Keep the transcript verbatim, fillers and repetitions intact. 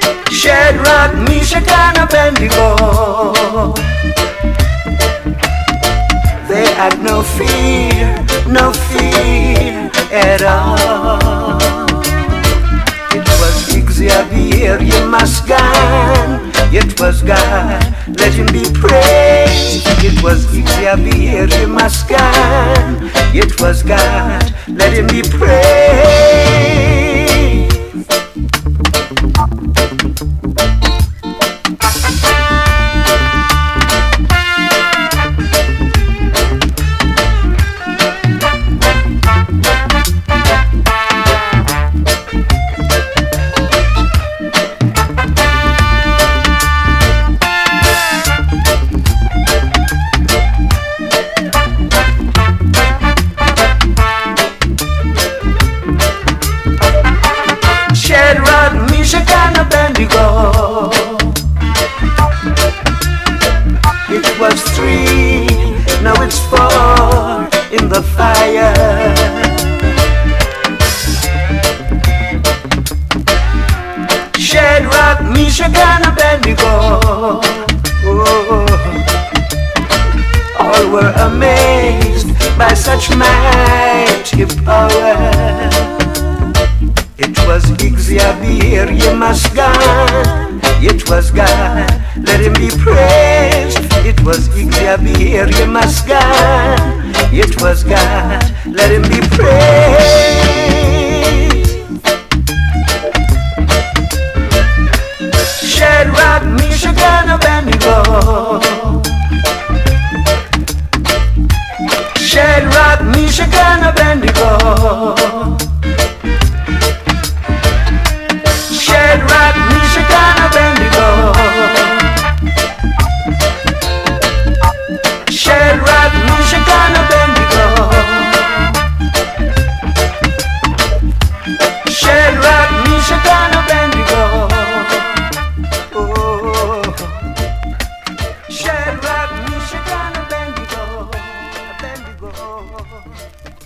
Shadrach, Meshach, and Abednego. They had no fear, no fear at all. It was Xavier, you must God. It was God, let him be praised. It was Xavier, you must God. It was God, let him be praised. Shadrach, Meshach, and Abednego. It was three, now it's four in the fire. Shadrach, Meshach, and Abednego. Oh, all were amazed by such mighty power. It was Xavier, you must God. It was God, let him be praised. It was Xavier, you must God. It was God, let him be praised. Shadrach, Meshach, and Abednego. Shadrach, Meshach, and Abednego. Shadrach, Meshach, and Abednego. Shadrach, Meshach, and Abednego. Shadrach, Meshach, and Abednego. Oh, Shadrach, Meshach, and Abednego. Abednego.